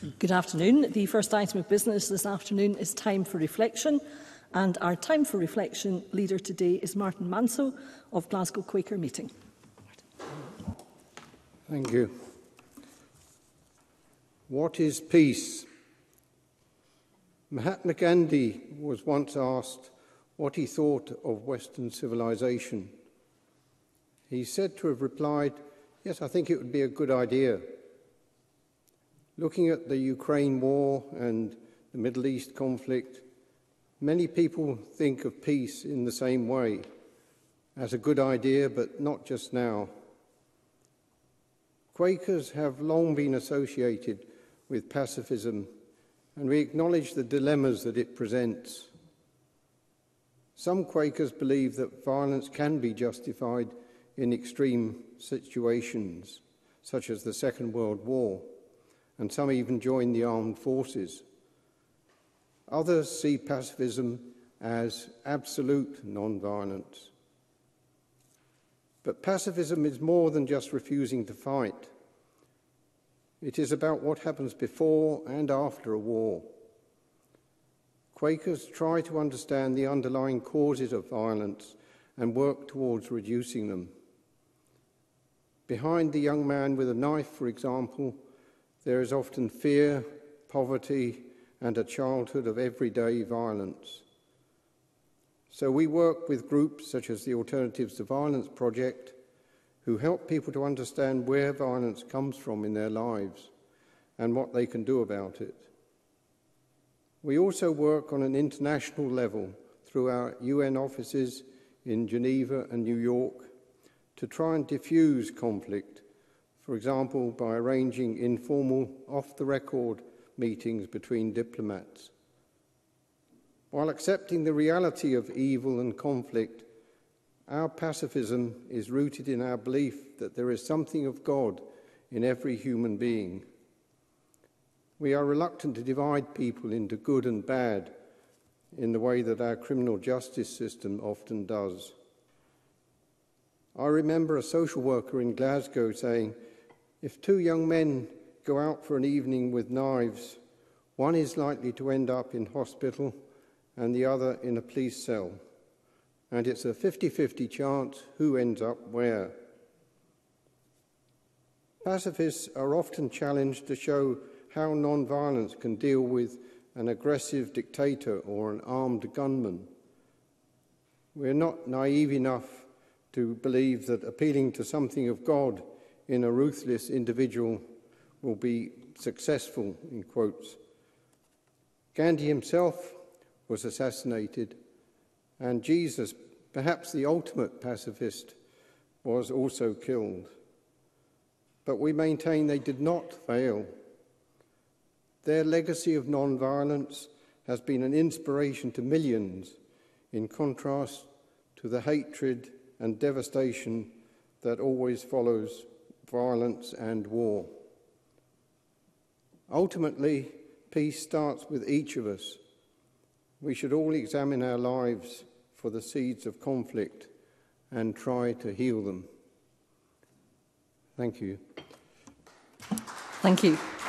Good afternoon. The first item of business this afternoon is time for reflection, and our time for reflection leader today is Martin Manso of Glasgow Quaker Meeting. Thank you. What is peace? Mahatma Gandhi was once asked what he thought of Western civilization. He's said to have replied, "Yes, I think it would be a good idea." Looking at the Ukraine war and the Middle East conflict, many people think of peace in the same way, as a good idea, but not just now. Quakers have long been associated with pacifism, and we acknowledge the dilemmas that it presents. Some Quakers believe that violence can be justified in extreme situations, such as the Second World War, and some even join the armed forces. Others see pacifism as absolute non-violence. But pacifism is more than just refusing to fight. It is about what happens before and after a war. Quakers try to understand the underlying causes of violence and work towards reducing them. Behind the young man with a knife, for example, there is often fear, poverty, and a childhood of everyday violence. So we work with groups such as the Alternatives to Violence Project, who help people to understand where violence comes from in their lives and what they can do about it. We also work on an international level through our UN offices in Geneva and New York to try and diffuse conflict, for example, by arranging informal, off-the-record meetings between diplomats. While accepting the reality of evil and conflict, our pacifism is rooted in our belief that there is something of God in every human being. We are reluctant to divide people into good and bad in the way that our criminal justice system often does. I remember a social worker in Glasgow saying, "If two young men go out for an evening with knives, one is likely to end up in hospital and the other in a police cell. And it's a 50-50 chance who ends up where." Pacifists are often challenged to show how non-violence can deal with an aggressive dictator or an armed gunman. We're not naive enough to believe that appealing to something of God in a ruthless individual will be successful, in quotes. Gandhi himself was assassinated, and Jesus, perhaps the ultimate pacifist, was also killed. But we maintain they did not fail. Their legacy of non-violence has been an inspiration to millions, in contrast to the hatred and devastation that always follows violence and war. Ultimately, peace starts with each of us. We should all examine our lives for the seeds of conflict and try to heal them. Thank you. Thank you.